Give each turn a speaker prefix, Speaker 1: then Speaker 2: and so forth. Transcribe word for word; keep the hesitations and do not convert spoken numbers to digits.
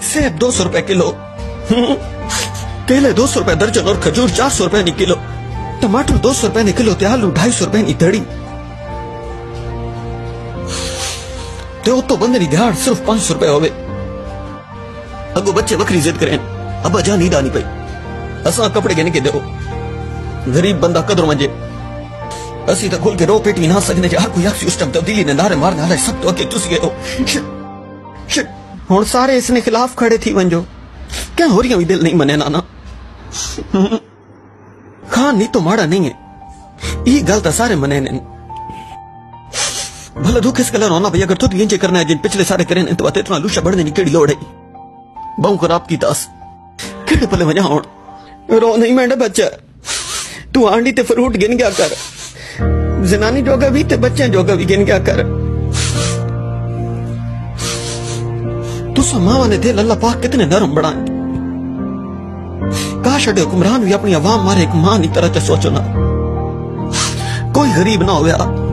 Speaker 1: सेब दो सौ रुपए किलो, केले दो सौ रुपए दर्जन और खजूर चार सौ रुपए नी किलो, टमाटर दो सौ रुपए नी किलो ते आलू ढाई सौ रुपए नी धड़ी ते उतो बंदे नी दिहाड़ सिर्फ पांच सौ रुपए होवे। अगो बच्चे वखरी जिद करें, अब्बा जा नींद आनी पई, असा कपड़े गिन के दो, गरीब बंदा कदर मंजे, असी तो खोल के रो पेटी ना सकने हर कोई आखसी उस टाइम तब्दीली ने नारे मारने वाला सब तो अगे तुस गए हो। हुण सारे इसने खिलाफ खड़े थी वंजो, क्या हो रही भी दिल नहीं मने नाना। खान नहीं तो माड़ा नहीं है, ये गल तो सारे मने ने। भला दुख इस गला रोना भाई, अगर तो ये करना है जिन पिछले सारे करें तो बात इतना लूशा बढ़ने की केड़ी लोड़ है। बहु खराब की दास केड़े पले वजा होण, रो नहीं मेरा बच्चा, तू आंडी ते फ्रूट गिन गया कर, जनानी जोगा भी ते बच्चे जोगा भी गिन गया कर। तुसा मावा ने दिल अल्लाह पाक कितने नरम बनाए, काश अडे हुक्मरान भी अपनी आवाम मारे एक मां की तरह सोचो ना, कोई गरीब ना होया